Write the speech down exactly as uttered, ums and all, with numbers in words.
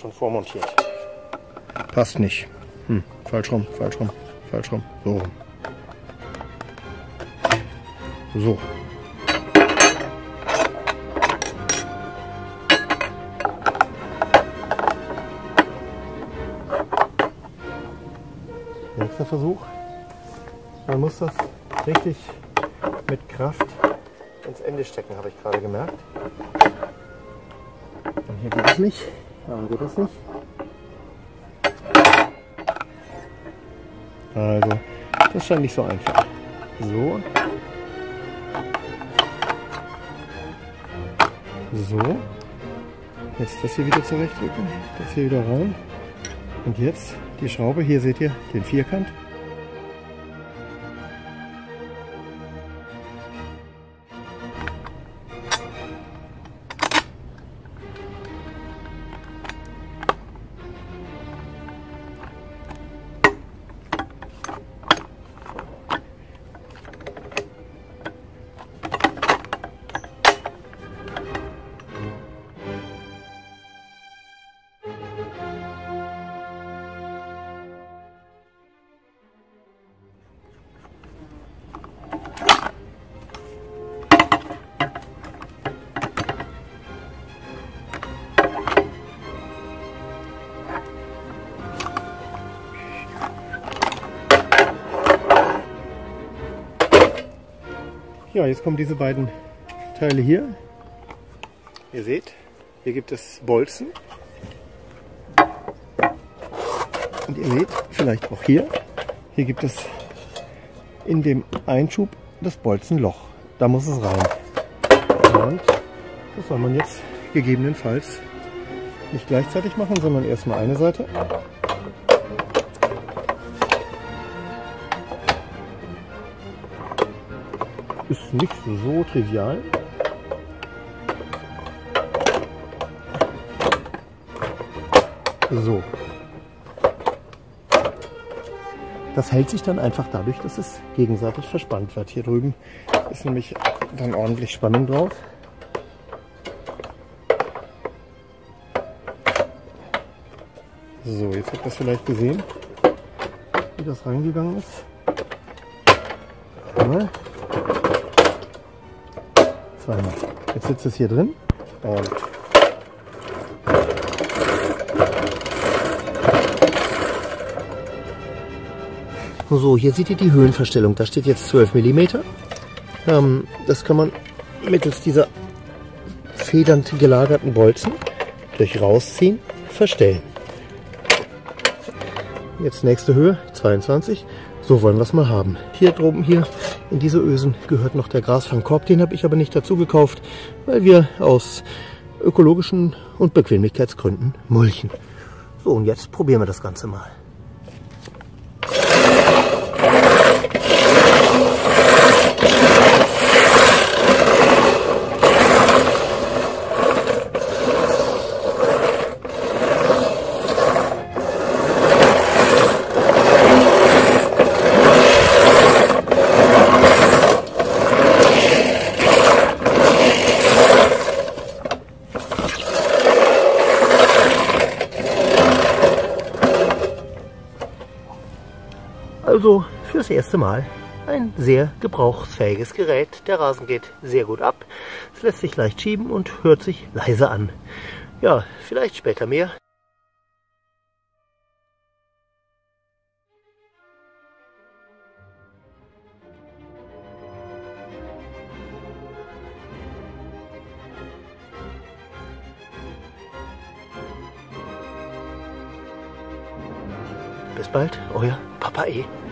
schon vormontiert. Passt nicht. Hm, falsch rum, falsch rum, falsch rum. So rum. So. Nächster Versuch. Man muss das richtig mit Kraft ins Ende stecken, habe ich gerade gemerkt. Und hier geht es nicht. Warum geht es nicht? Also, das scheint nicht so einfach. So. So. Jetzt das hier wieder zurechtdrücken. Das hier wieder rein. Und jetzt die Schraube. Hier seht ihr den Vierkant. Ja, jetzt kommen diese beiden Teile hier. Ihr seht, hier gibt es Bolzen. Und ihr seht, vielleicht auch hier, hier gibt es in dem Einschub das Bolzenloch. Da muss es rein. Und das soll man jetzt gegebenenfalls nicht gleichzeitig machen, sondern erstmal eine Seite. Ist nicht so trivial. So. Das hält sich dann einfach dadurch, dass es gegenseitig verspannt wird. Hier drüben ist nämlich dann ordentlich Spannung drauf. So, jetzt habt ihr das vielleicht gesehen, wie das reingegangen ist. Einmal. Zweimal. Jetzt sitzt es hier drin und so, hier seht ihr die Höhenverstellung. Da steht jetzt zwölf Millimeter. Ähm, das kann man mittels dieser federnd gelagerten Bolzen durch Rausziehen verstellen. Jetzt nächste Höhe, zweiundzwanzig. So wollen wir es mal haben. Hier droben, hier in diese Ösen gehört noch der Grasfangkorb. Den habe ich aber nicht dazu gekauft, weil wir aus ökologischen und Bequemlichkeitsgründen mulchen. So, und jetzt probieren wir das Ganze mal. Also fürs erste Mal ein sehr gebrauchsfähiges Gerät. Der Rasen geht sehr gut ab, es lässt sich leicht schieben und hört sich leise an. Ja, vielleicht später mehr. Bis bald, euer Papa E.